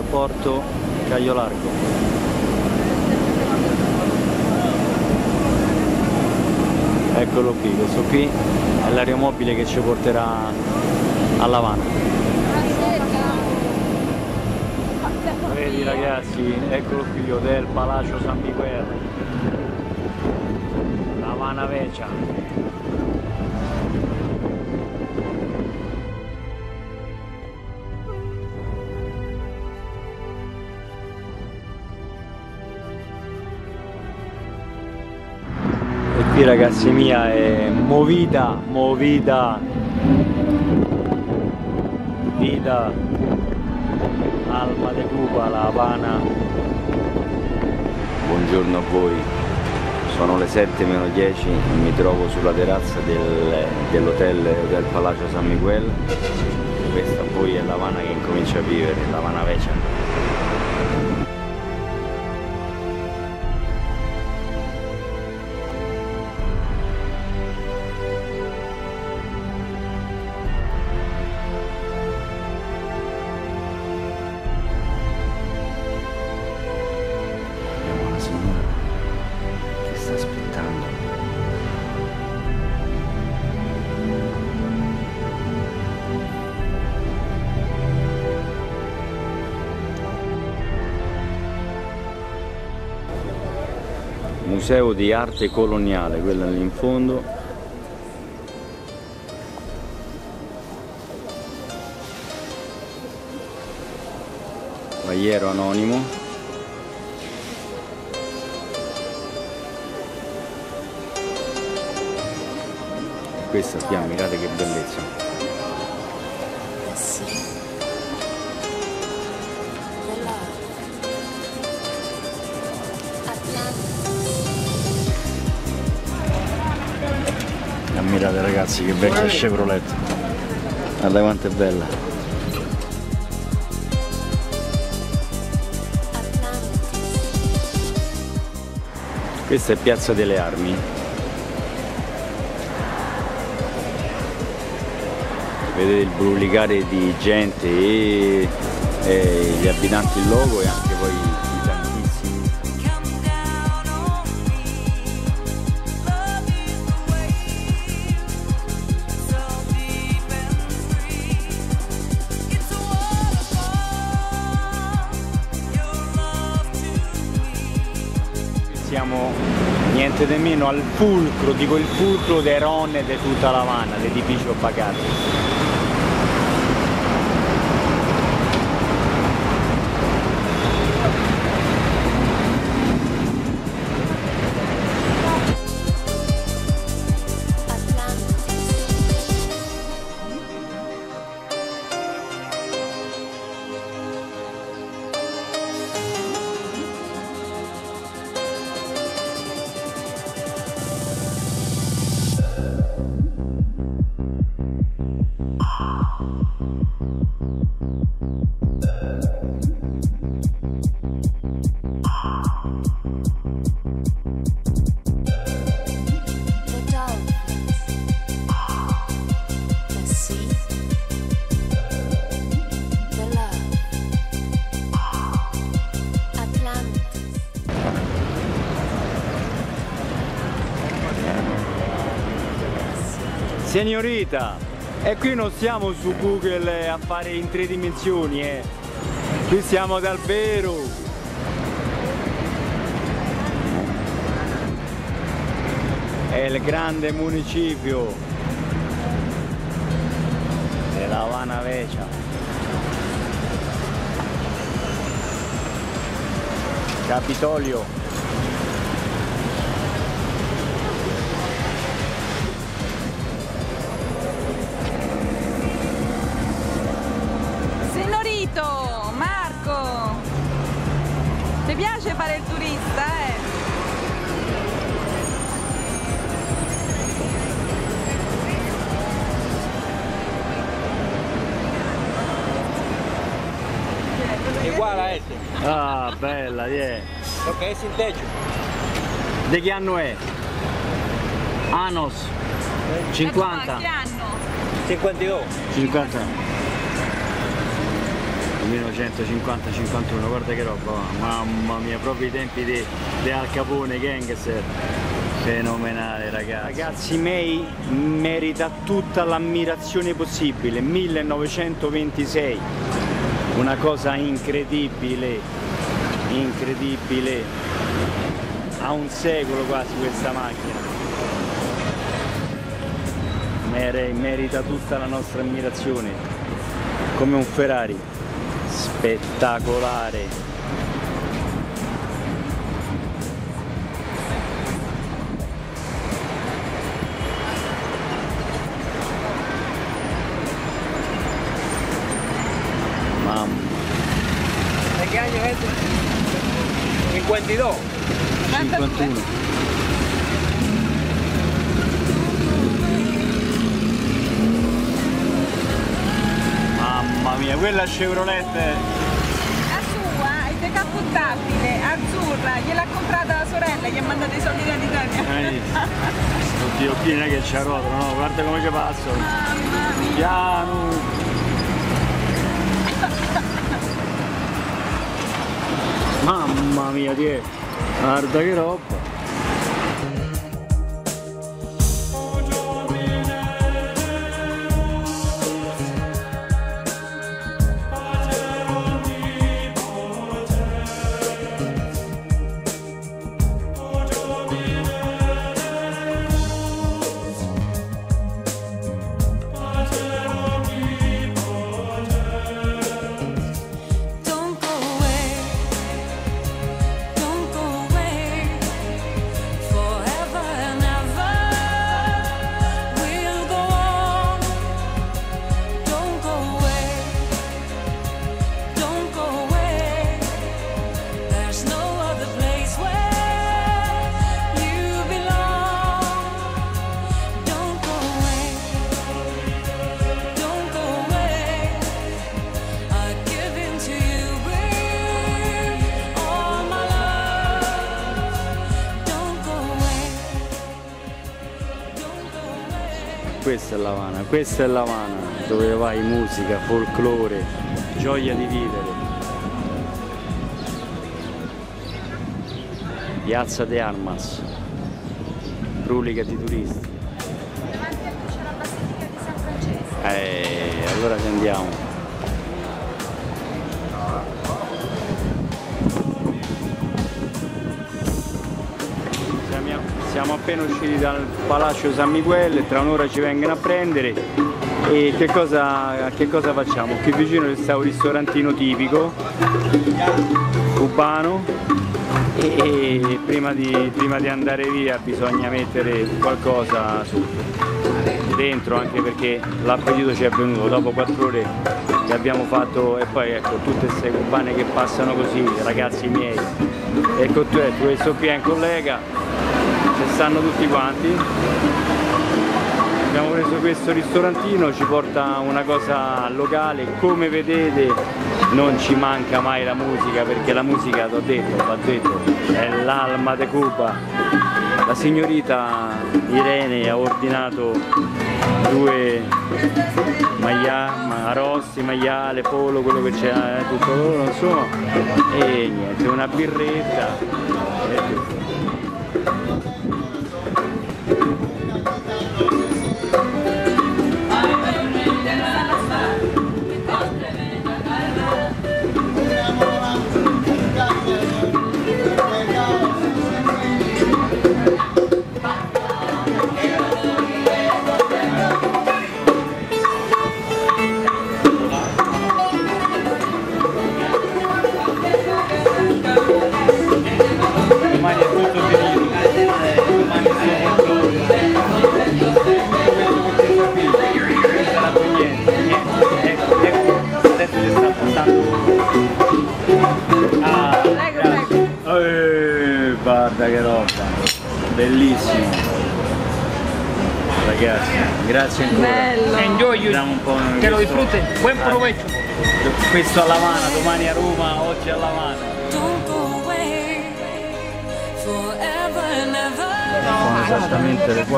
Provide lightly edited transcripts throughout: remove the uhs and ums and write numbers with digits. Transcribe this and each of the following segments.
Porto Caio Largo. Eccolo qui, questo qui è l'aeromobile che ci porterà a L'Avana. Vedi ragazzi, eccolo qui, Hotel Palacio San Miguel, L'Avana Vecchia. E qui ragazzi mia è movida vida Alma de Cuba, La Habana. Buongiorno a voi, sono le 7:10 e mi trovo sulla terrazza dell'hotel Palacio San Miguel. Questa poi è L'Avana che incomincia a vivere, L'Avana Vecchia. Museo di arte coloniale, quella lì in fondo. Valiero anonimo. Questa qui, ammirate che bellezza. Ammirate ragazzi che vecchia Chevrolet, guarda quanto è bella. Questa è Piazza delle Armi. Vedete il brulicare di gente e gli abitanti in loco e anche poi i tantissimi. Siamo niente di meno al fulcro, dico il fulcro dei Ron e di tutta L'Avana, l'edificio Bacatti. Signorita, e qui non stiamo su Google a fare in 3 dimensioni, qui siamo dal vero. È il grande municipio della L'Avana Vecchia. Capitolio. Marco, ti piace fare il turista, Uguale a esse. Ah, bella, yeah. Ok, è in techo. Di che anno è? Anos 50. Che anno? 52. 50. 1950-51, guarda che roba, mamma mia, proprio i tempi di Al Capone, gangster, fenomenale ragazzi. Ragazzi miei, merita tutta l'ammirazione possibile, 1926, una cosa incredibile, incredibile, ha un secolo quasi questa macchina, merita tutta la nostra ammirazione, come un Ferrari. Spettacolare. Mamma. ¿De qué año es este? 52. 51. Mamma mia, quella Chevrolet La sua è decapottabile, azzurra, gliel'ha comprata la sorella, gli ha mandato i soldi dall'Italia. oddio, qui non è che c'è rotolo, no? Guarda come ci passo. Mamma mia. Piano. Mamma mia, guarda che roba. Questa è l'Havana, dove vai musica, folklore, gioia di vivere. Piazza de Armas, brulica di turisti. Davanti a lui c'è la Basilica di San Francesco. Allora ci andiamo. Siamo appena usciti dal Palazzo San Miguel e tra un'ora ci vengono a prendere. E che cosa facciamo? Qui vicino c'è un ristorantino tipico cubano e prima di andare via bisogna mettere qualcosa dentro, anche perché l'appetito ci è venuto dopo 4 ore che abbiamo fatto. E poi ecco, tutte queste cubane che passano così, ragazzi miei, ecco tu questo qui è un collega, ci stanno tutti quanti. Abbiamo preso questo ristorantino, ci porta una cosa locale, come vedete non ci manca mai la musica, perché la musica, t'ho detto, è l'alma de Cuba. La signorita Irene ha ordinato 2 arrosti, maiale, pollo, quello che c'è, tutto loro, insomma, e niente, una birretta. Guarda che roba, bellissimo ragazzi, grazie ancora. Bello. Enjoy you. Andiamo un po' Che lo disfrutti, buon provecho. Questo a L'Havana, domani a Roma, oggi a L'Havana. Sono esattamente le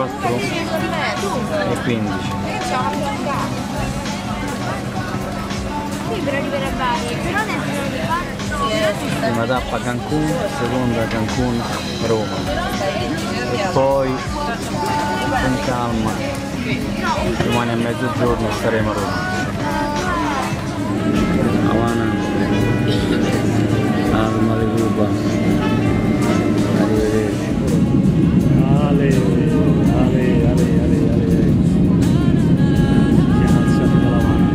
4:15. arrivare varie, però ne sono di qua. Prima tappa Cancun, seconda Cancun, Roma. E poi con calma, domani a mezzogiorno staremo a Roma. Havana, Alma de Cuba. Arrivederci. Ale. Siamo alzati dalla mano.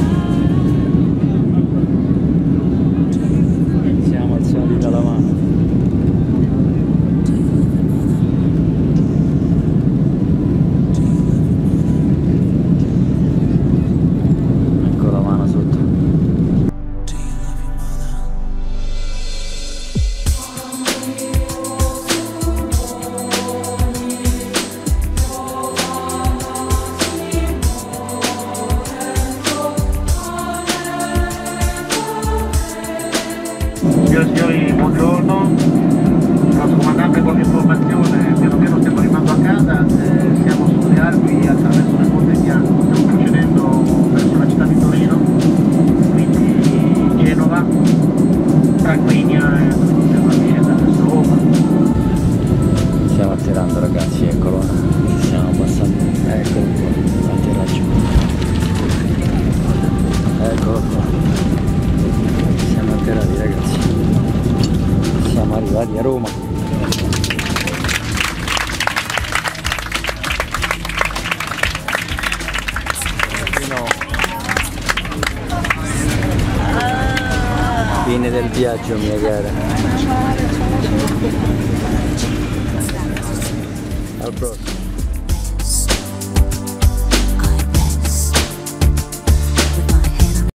Siamo alzati dalla mano. Ecco la mano sotto. Signore e signori, buongiorno. Posso comandante qualche informazione? Piano piano stiamo arrivando a casa, siamo sulle Alpi attraverso le Monte Bianco, stiamo procedendo verso la città di Torino, quindi Genova, Tarquinia e stiamo scendendo verso Roma. Stiamo atterrando ragazzi, eccolo. Stiamo passando. Eccolo qua, atterraggio. Eccolo qua. Siamo atterrati ragazzi. Siamo arrivati a Roma. Fine del viaggio mia cara. Al prossimo.